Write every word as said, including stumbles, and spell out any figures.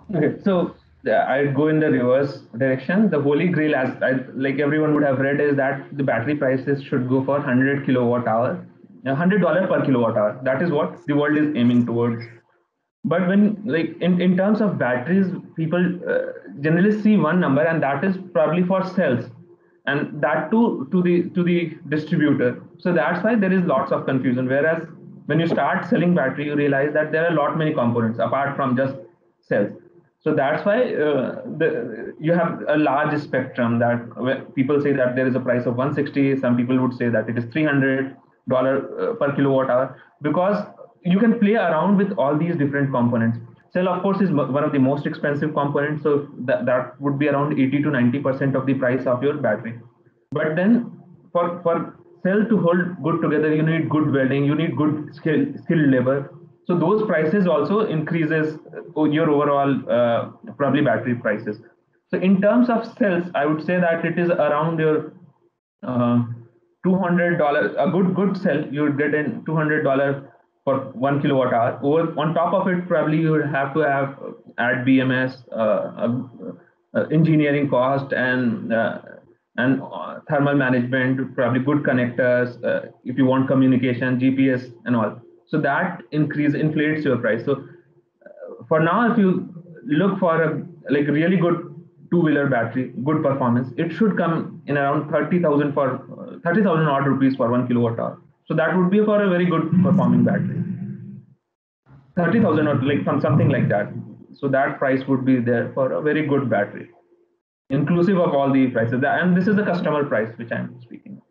Okay, so yeah, I'd go in the reverse direction. The holy grail, as I, like everyone would have read, is that the battery prices should go for one hundred kilowatt hour, one hundred dollar per kilowatt hour. That is what the world is aiming towards. But when, like in, in terms of batteries, people uh, generally see one number, and that is probably for cells, and that too to the to the distributor. So that's why there is lots of confusion. Whereas when you start selling battery, you realize that there are a lot many components apart from just cells. So that's why uh, the, you have a large spectrum that people say that there is a price of one hundred sixty. Some people would say that it is three hundred dollars uh, per kilowatt hour, because you can play around with all these different components. Cell, of course, is one of the most expensive components, so that, that would be around eighty to ninety percent of the price of your battery. But then for for cell to hold good together, you need good welding, you need good skill skilled labor. So those prices also increases uh, your overall uh, probably battery prices. So in terms of cells, I would say that it is around your uh, two hundred dollars. A good good cell you would get in two hundred dollars for one kilowatt hour. Over on top of it, probably you would have to have uh, add B M S, uh, uh, uh, engineering cost, and uh, and uh, thermal management, probably good connectors, uh, if you want communication, G P S, and all. So that increase inflates your price. So uh, for now, if you look for a like really good two-wheeler battery, good performance, it should come in around thirty thousand for uh, thirty thousand odd rupees for one kilowatt hour. So that would be for a very good performing battery. thirty thousand or like from something like that. So that price would be there for a very good battery, inclusive of all the prices. And this is the customer price which I'm speaking.